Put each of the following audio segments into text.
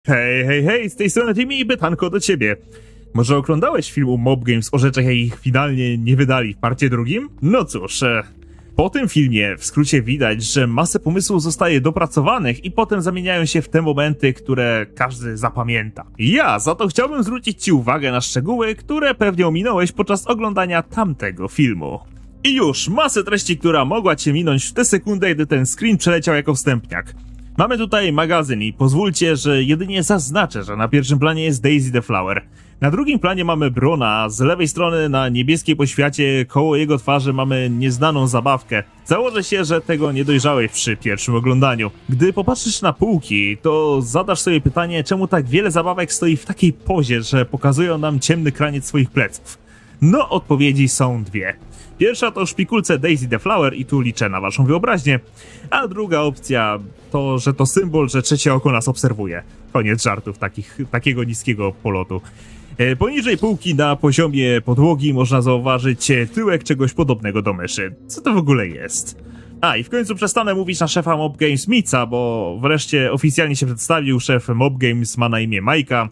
Hej, hej, hej, z tej strony Timmy i pytanko do ciebie. Może oglądałeś film o Mob Games o rzeczach, jak ich finalnie nie wydali w parcie drugim? No cóż, po tym filmie w skrócie widać, że masę pomysłów zostaje dopracowanych i potem zamieniają się w te momenty, które każdy zapamięta. Ja za to chciałbym zwrócić ci uwagę na szczegóły, które pewnie ominąłeś podczas oglądania tamtego filmu. I już, masę treści, która mogła cię minąć w tę sekundę, gdy ten screen przeleciał jako wstępniak. Mamy tutaj magazyn i pozwólcie, że jedynie zaznaczę, że na pierwszym planie jest Daisy the Flower. Na drugim planie mamy Brona, a z lewej strony na niebieskiej poświacie koło jego twarzy mamy nieznaną zabawkę. Założę się, że tego nie dojrzałeś przy pierwszym oglądaniu. Gdy popatrzysz na półki, to zadasz sobie pytanie, czemu tak wiele zabawek stoi w takiej pozie, że pokazują nam ciemny kraniec swoich pleców. No, odpowiedzi są dwie. Pierwsza to szpikulce Daisy the Flower i tu liczę na waszą wyobraźnię, a druga opcja to, że to symbol, że trzecie oko nas obserwuje. Koniec żartów takiego niskiego polotu. Poniżej półki na poziomie podłogi można zauważyć tyłek czegoś podobnego do myszy. Co to w ogóle jest? A i w końcu przestanę mówić na szefa Mob Games Mica, bo wreszcie oficjalnie się przedstawił. Szef Mob Games ma na imię Majka.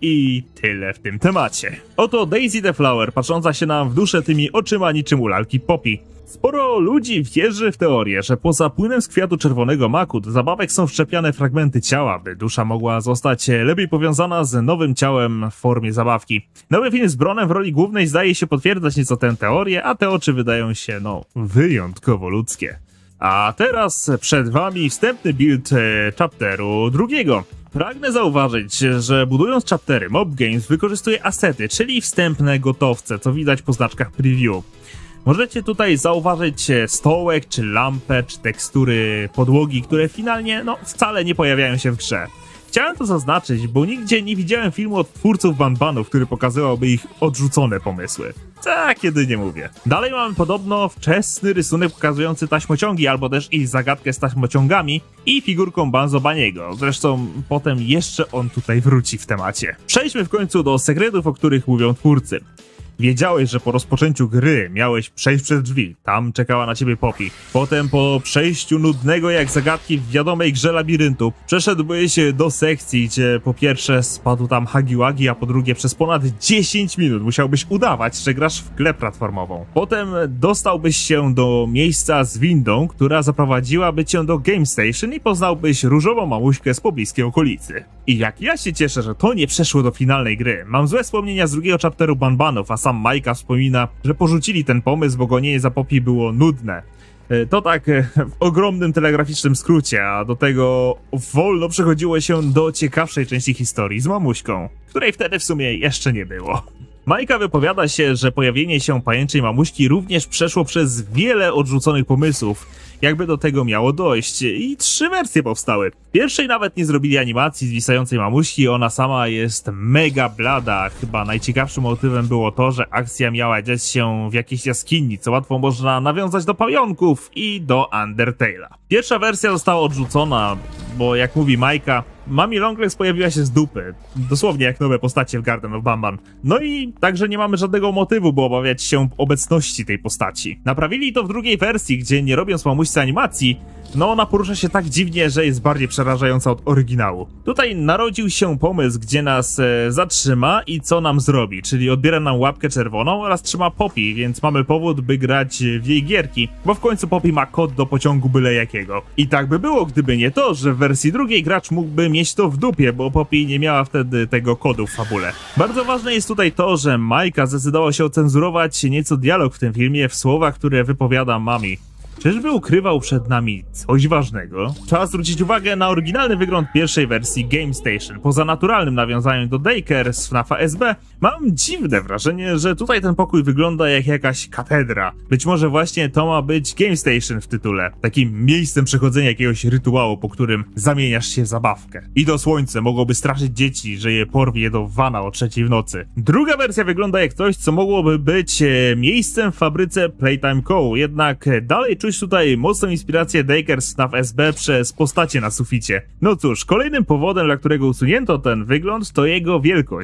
I tyle w tym temacie. Oto Daisy the Flower, patrząca się nam w duszę tymi oczyma niczym u lalki Poppy. Sporo ludzi wierzy w teorię, że poza płynem z kwiatu czerwonego maku do zabawek są wszczepiane fragmenty ciała, by dusza mogła zostać lepiej powiązana z nowym ciałem w formie zabawki. Nowy film z Bronem w roli głównej zdaje się potwierdzać nieco tę teorię, a te oczy wydają się, wyjątkowo ludzkie. A teraz przed wami wstępny build chapteru drugiego. Pragnę zauważyć, że budując chaptery Mob Games wykorzystuje asety, czyli wstępne gotowce, co widać po znaczkach preview. Możecie tutaj zauważyć stołek, czy lampę, czy tekstury podłogi, które finalnie wcale nie pojawiają się w grze. Chciałem to zaznaczyć, bo nigdzie nie widziałem filmu od twórców Banbanów, który pokazywałby ich odrzucone pomysły. Tak, jedynie mówię. Dalej mamy podobno wczesny rysunek pokazujący taśmociągi, albo też ich zagadkę z taśmociągami i figurką Banzo Baniego. Zresztą potem jeszcze on tutaj wróci w temacie. Przejdźmy w końcu do sekretów, o których mówią twórcy. Wiedziałeś, że po rozpoczęciu gry miałeś przejść przez drzwi, tam czekała na ciebie Poppy. Potem po przejściu nudnego jak zagadki w wiadomej grze labiryntu, przeszedłbyś do sekcji, gdzie po pierwsze spadł tam Huggy Wuggy, a po drugie przez ponad 10 minut musiałbyś udawać, że grasz w grę platformową. Potem dostałbyś się do miejsca z windą, która zaprowadziłaby cię do Game Station i poznałbyś różową mamuśkę z pobliskiej okolicy. I jak ja się cieszę, że to nie przeszło do finalnej gry. Mam złe wspomnienia z drugiego chapteru Banbanów, a sam Majka wspomina, że porzucili ten pomysł, bo gonienie za Poppy było nudne. To tak w ogromnym telegraficznym skrócie, a do tego wolno przechodziło się do ciekawszej części historii z mamuśką, której wtedy w sumie jeszcze nie było. Majka wypowiada się, że pojawienie się pajęczej mamuśki również przeszło przez wiele odrzuconych pomysłów, jakby do tego miało dojść, i 3 wersje powstały. Pierwszej nawet nie zrobili animacji zwisającej mamuśki, ona sama jest mega blada. Chyba najciekawszym motywem było to, że akcja miała dziać się w jakiejś jaskini, co łatwo można nawiązać do pająków i do Undertale'a. Pierwsza wersja została odrzucona, bo jak mówi Majka, Mami Longlegs pojawiła się z dupy, dosłownie jak nowe postacie w Garden of Banban. No i także nie mamy żadnego motywu, by obawiać się obecności tej postaci. Naprawili to w drugiej wersji, gdzie nie robiąc mamuśce animacji, ona porusza się tak dziwnie, że jest bardziej przerażająca od oryginału. Tutaj narodził się pomysł, gdzie nas zatrzyma i co nam zrobi, czyli odbiera nam łapkę czerwoną oraz trzyma Poppy, więc mamy powód, by grać w jej gierki, bo w końcu Poppy ma kod do pociągu byle jakiego. I tak by było, gdyby nie to, że w wersji drugiej gracz mógłby mieć to w dupie, bo Poppy nie miała wtedy tego kodu w fabule. Bardzo ważne jest tutaj to, że Majka zdecydował się ocenzurować nieco dialog w tym filmie w słowach, które wypowiada Mami. Czyżby ukrywał przed nami coś ważnego? Trzeba zwrócić uwagę na oryginalny wygląd pierwszej wersji Game Station. Poza naturalnym nawiązaniem do Daycare z FNAF-a SB, mam dziwne wrażenie, że tutaj ten pokój wygląda jak jakaś katedra. Być może właśnie to ma być Game Station w tytule. Takim miejscem przechodzenia jakiegoś rytuału, po którym zamieniasz się w zabawkę. I to słońce mogłoby straszyć dzieci, że je porwie do wana o 3 w nocy. Druga wersja wygląda jak coś, co mogłoby być miejscem w fabryce Playtime Co. Jednak dalej czuć tutaj mocną inspirację Daycare z FNAF SB przez postacie na suficie. No cóż, kolejnym powodem, dla którego usunięto ten wygląd, to jego wielkość.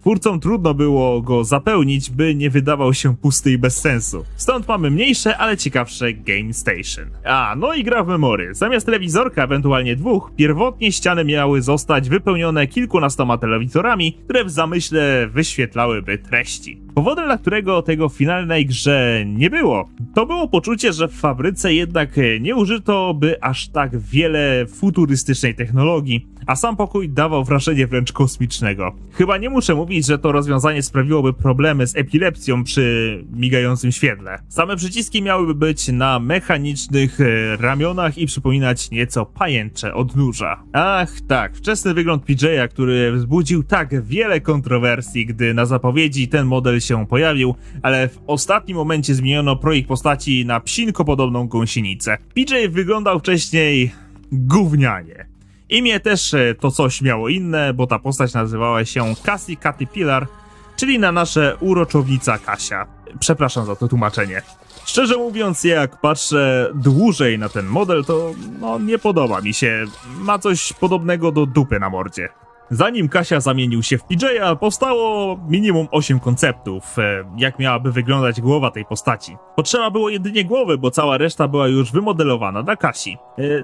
Twórcom trudno było go zapełnić, by nie wydawał się pusty i bez sensu. Stąd mamy mniejsze, ale ciekawsze Game Station. No i gra w memory. Zamiast telewizorka, ewentualnie dwóch, pierwotnie ściany miały zostać wypełnione kilkunastoma telewizorami, które w zamyśle wyświetlałyby treści. Powodem, dla którego tego w finalnej grze nie było, to było poczucie, że w fabryce jednak nie użyto by aż tak wiele futurystycznej technologii, a sam pokój dawał wrażenie wręcz kosmicznego. Chyba nie muszę mówić, że to rozwiązanie sprawiłoby problemy z epilepsją przy migającym świetle. Same przyciski miałyby być na mechanicznych ramionach i przypominać nieco pajęcze odnóża. Ach tak, wczesny wygląd PJ'a, który wzbudził tak wiele kontrowersji, gdy na zapowiedzi ten model się pojawił, ale w ostatnim momencie zmieniono projekt postaci na psinko-podobną gąsienicę. PJ wyglądał wcześniej gównianie. Imię też to coś miało inne, bo ta postać nazywała się Cassie Caterpillar, czyli na nasze uroczownica Kasia. Przepraszam za to tłumaczenie. Szczerze mówiąc, jak patrzę dłużej na ten model, to nie podoba mi się. Ma coś podobnego do dupy na mordzie. Zanim Kasia zamienił się w PJ'a, powstało minimum 8 konceptów, jak miałaby wyglądać głowa tej postaci. Potrzeba było jedynie głowy, bo cała reszta była już wymodelowana dla Kasi.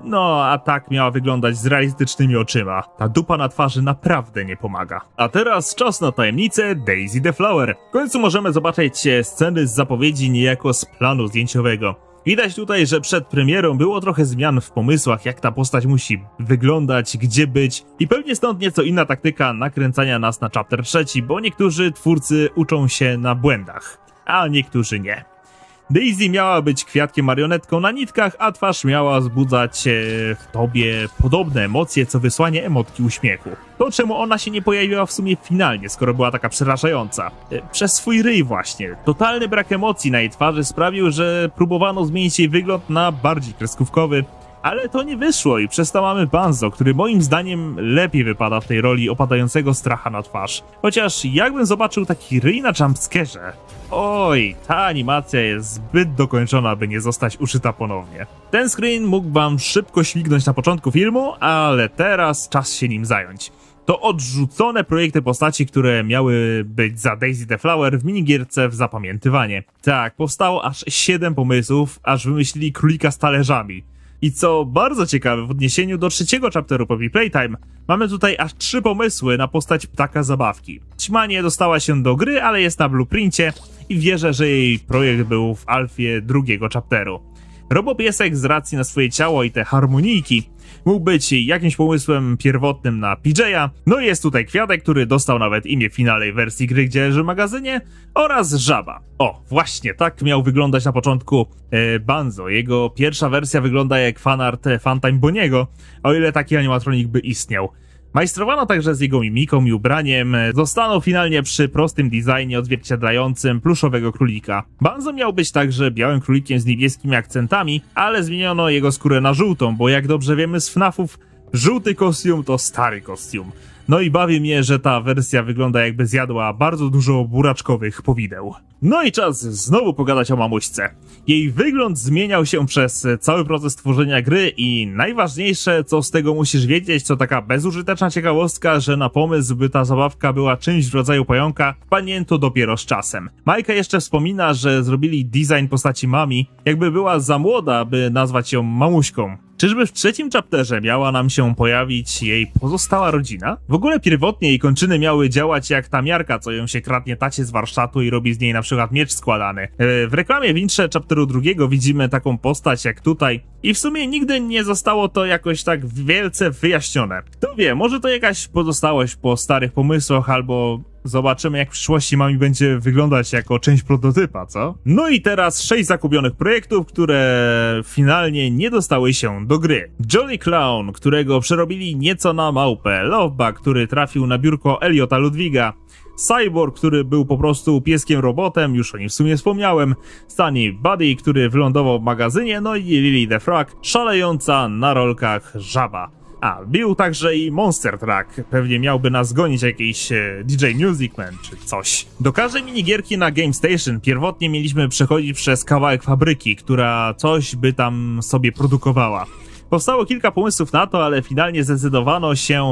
A tak miała wyglądać z realistycznymi oczyma. Ta dupa na twarzy naprawdę nie pomaga. A teraz czas na tajemnicę Daisy the Flower. W końcu możemy zobaczyć sceny z zapowiedzi niejako z planu zdjęciowego. Widać tutaj, że przed premierą było trochę zmian w pomysłach, jak ta postać musi wyglądać, gdzie być i pewnie stąd nieco inna taktyka nakręcania nas na chapter 3, bo niektórzy twórcy uczą się na błędach, a niektórzy nie. Daisy miała być kwiatkiem marionetką na nitkach, a twarz miała wzbudzać w tobie podobne emocje, co wysłanie emotki uśmiechu. To czemu ona się nie pojawiła w sumie finalnie, skoro była taka przerażająca? Przez swój ryj właśnie. Totalny brak emocji na jej twarzy sprawił, że próbowano zmienić jej wygląd na bardziej kreskówkowy, ale to nie wyszło i przez to mamy Banzo, który moim zdaniem lepiej wypada w tej roli opadającego stracha na twarz. Chociaż jakbym zobaczył taki ryj na jumpscarze. Oj, ta animacja jest zbyt dokończona, by nie zostać uszyta ponownie. Ten screen mógł wam szybko śmignąć na początku filmu, ale teraz czas się nim zająć. To odrzucone projekty postaci, które miały być za Daisy the Flower w minigierce w zapamiętywanie. Tak, powstało aż 7 pomysłów, aż wymyślili królika z talerzami. I co bardzo ciekawe, w odniesieniu do trzeciego chapteru Poppy Playtime, mamy tutaj aż 3 pomysły na postać ptaka zabawki. Ćma nie dostała się do gry, ale jest na blueprincie i wierzę, że jej projekt był w alfie drugiego chapteru. Robopiesek z racji na swoje ciało i te harmonijki mógł być jakimś pomysłem pierwotnym na PJ'a, no i jest tutaj kwiatek, który dostał nawet imię w finalnej wersji gry, gdzie leży w magazynie, oraz żaba. O, właśnie tak miał wyglądać na początku Banzo. Jego pierwsza wersja wygląda jak fanart Funtime Boniego, o ile taki animatronik by istniał. Majstrowano także z jego mimiką i ubraniem, zostaną finalnie przy prostym designie odzwierciedlającym pluszowego królika. Banzo miał być także białym królikiem z niebieskimi akcentami, ale zmieniono jego skórę na żółtą, bo jak dobrze wiemy z FNAF-ów, żółty kostium to stary kostium. No i bawi mnie, że ta wersja wygląda jakby zjadła bardzo dużo buraczkowych powideł. No i czas znowu pogadać o mamuśce. Jej wygląd zmieniał się przez cały proces tworzenia gry i najważniejsze, co z tego musisz wiedzieć, to taka bezużyteczna ciekawostka, że na pomysł, by ta zabawka była czymś w rodzaju pająka, wpadnięto dopiero z czasem. Majka jeszcze wspomina, że zrobili design postaci Mami, jakby była za młoda, by nazwać ją mamuśką. Czyżby w trzecim chapterze miała nam się pojawić jej pozostała rodzina? W ogóle pierwotnie jej kończyny miały działać jak ta miarka, co ją się kradnie tacie z warsztatu i robi z niej na przykład miecz składany. W reklamie w intrze chapteru drugiego widzimy taką postać jak tutaj i w sumie nigdy nie zostało to jakoś tak wielce wyjaśnione. Kto wie, może to jakaś pozostałość po starych pomysłach albo zobaczymy, jak w przyszłości Mami będzie wyglądać jako część prototypa, co? No i teraz 6 zakupionych projektów, które finalnie nie dostały się do gry. Jolly Clown, którego przerobili nieco na małpę, Lovebug, który trafił na biurko Eliota Ludwiga, Cyborg, który był po prostu pieskiem robotem, już o nim w sumie wspomniałem, Sunny Buddy, który wylądował w magazynie, no i Lily the Frog, szalejąca na rolkach żaba. A, był także i Monster Truck, pewnie miałby nas gonić jakiś DJ Music Man czy coś. Do każdej minigierki na Game Station pierwotnie mieliśmy przechodzić przez kawałek fabryki, która coś by tam sobie produkowała. Powstało kilka pomysłów na to, ale finalnie zdecydowano się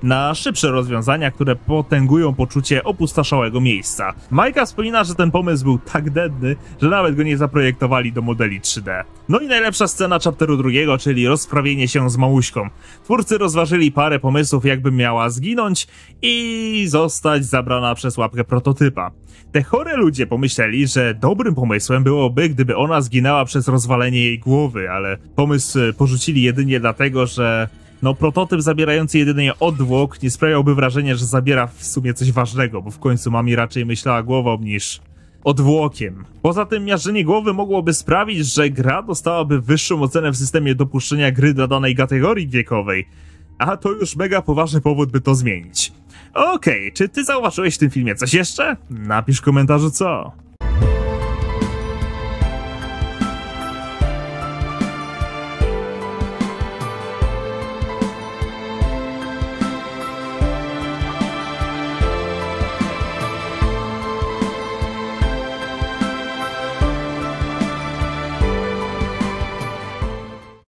na szybsze rozwiązania, które potęgują poczucie opustoszałego miejsca. Majka wspomina, że ten pomysł był tak denny, że nawet go nie zaprojektowali do modeli 3D. No i najlepsza scena chapteru 2, czyli rozprawienie się z mamuśką. Twórcy rozważyli parę pomysłów, jakby miała zginąć i zostać zabrana przez łapkę prototypa. Te chore ludzie pomyśleli, że dobrym pomysłem byłoby, gdyby ona zginęła przez rozwalenie jej głowy, ale pomysł porzucili jedynie dlatego, że prototyp zabierający jedynie odwłok nie sprawiałby wrażenia, że zabiera w sumie coś ważnego, bo w końcu Mami raczej myślała głową niż odwłokiem. Poza tym miażdżenie głowy mogłoby sprawić, że gra dostałaby wyższą ocenę w systemie dopuszczenia gry dla danej kategorii wiekowej, a to już mega poważny powód, by to zmienić. Okej, czy ty zauważyłeś w tym filmie coś jeszcze? Napisz w komentarzu co.